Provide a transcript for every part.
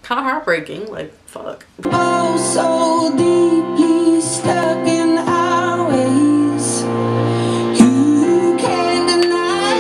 Kind of heartbreaking, like, fuck. Oh, so deeply stuck in our ways. You can't deny.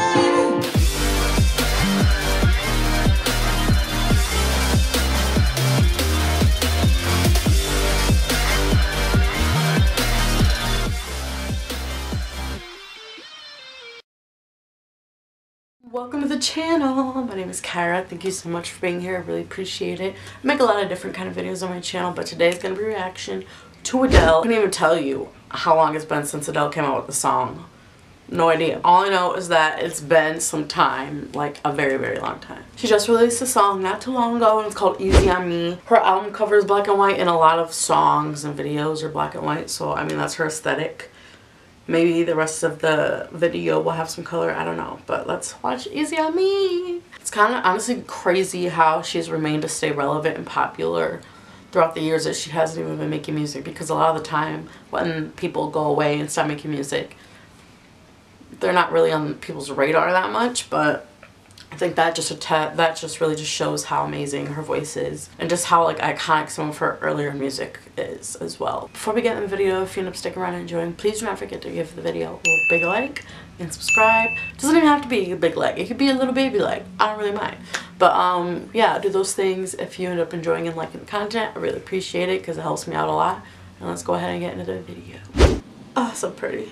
Welcome to the channel. My name is Kyra. Thank you so much for being here. I really appreciate it. I make a lot of different kind of videos on my channel, but today's gonna be a reaction to Adele. I can't even tell you how long it's been since Adele came out with the song. No idea. All I know is that it's been some time, like a very, very long time. She just released a song not too long ago and it's called Easy on Me. Her album cover is black and white and a lot of songs and videos are black and white, so I mean that's her aesthetic. Maybe the rest of the video will have some color, I don't know. But let's watch Easy on Me. It's kind of honestly crazy how she's remained to stay relevant and popular throughout the years that she hasn't even been making music, because a lot of the time when people go away and stop making music, they're not really on people's radar that much. But I think that just really just shows how amazing her voice is and just how like iconic some of her earlier music is as well. Before we get in the video, if you end up sticking around and enjoying, please do not forget to give the video a little big like and subscribe. It doesn't even have to be a big like, it could be a little baby like, I don't really mind. But yeah, do those things if you end up enjoying and liking the content. I really appreciate it because it helps me out a lot. And let's go ahead and get into the video. Oh, so pretty.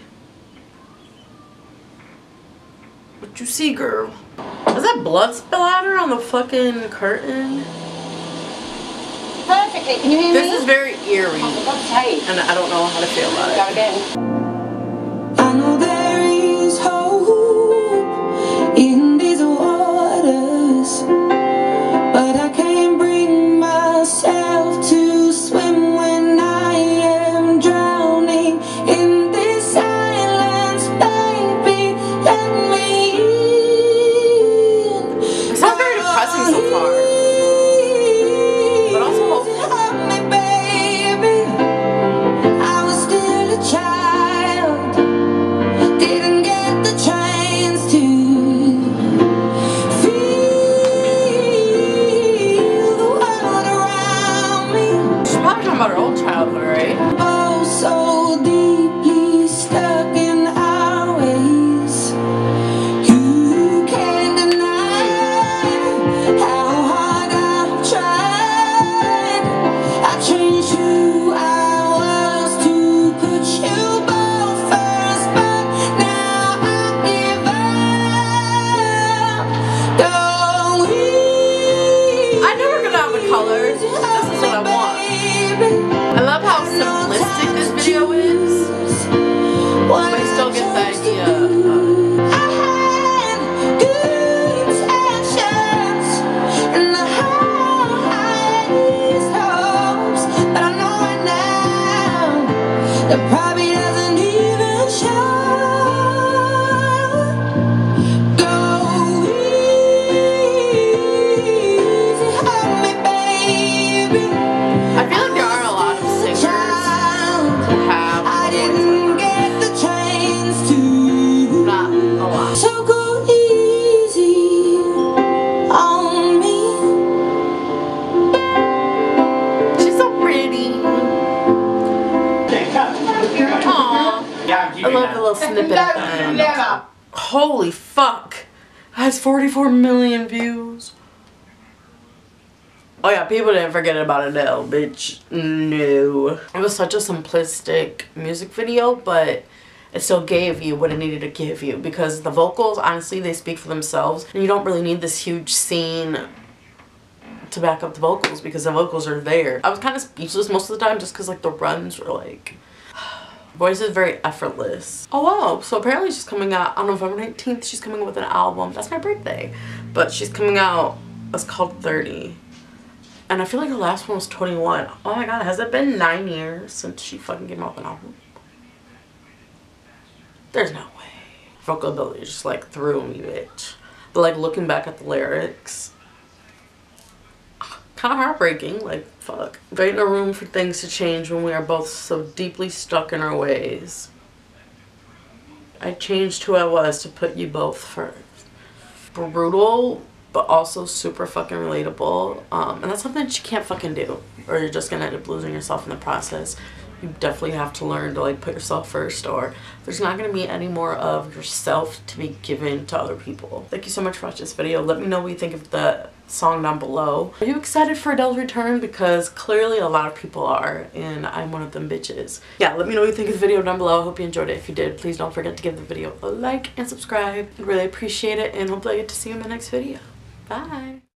What you see, girl? Is that blood splatter on the fucking curtain? Perfectly, can you hear me? This is very eerie. Oh, for God's sake. And I don't know how to feel about it. Go again. I know there is hope in these waters, but I can't bring myself to swim when I am drowning in this silence, baby. Let me in. It sounds very depressing so far, but also hopeful. About her old childhood, right? Oh, so deeply stuck in our ways. You can't deny how hard I've tried. I changed who I was to put you both first, but now I give up. I knew we were gonna have the colors. This is what I want. I love how simplistic this video is, but I still get the idea of it. I had good intentions and the highest hopes, but I know right now that probably doesn't even show. Go easy on me, baby. I feel like there are a lot of singers who have I didn't get the chance to. not a lot. So go easy on me. She's so pretty. Aww. I love the little snippet at the end. Holy fuck. Has 44 million views. Oh yeah, people didn't forget about Adele, bitch. No. It was such a simplistic music video, but it still gave you what it needed to give you, because the vocals, honestly, they speak for themselves. And you don't really need this huge scene to back up the vocals because the vocals are there. I was kind of speechless most of the time just because like the runs were like... Voice is very effortless. Oh wow, so apparently she's coming out on November 19th. She's coming with an album. That's my birthday. But she's coming out, it's called 30. And I feel like her last one was 21. Oh my god, has it been 9 years since she fucking came out with an album? There's no way. Vocal ability just like threw me, bitch. But like looking back at the lyrics, kind of heartbreaking, like fuck. There ain't no room for things to change when we are both so deeply stuck in our ways. I changed who I was to put you both first. Brutal but also super fucking relatable. And that's something that you can't fucking do, or you're just gonna end up losing yourself in the process. You definitely have to learn to like put yourself first, or there's not going to be any more of yourself to be given to other people. Thank you so much for watching this video. Let me know what you think of the song down below. Are you excited for Adele's return? Because clearly a lot of people are, and I'm one of them bitches. Yeah, let me know what you think of the video down below. I hope you enjoyed it. If you did, please don't forget to give the video a like and subscribe. I'd really appreciate it, and hopefully I get to see you in my next video. Bye!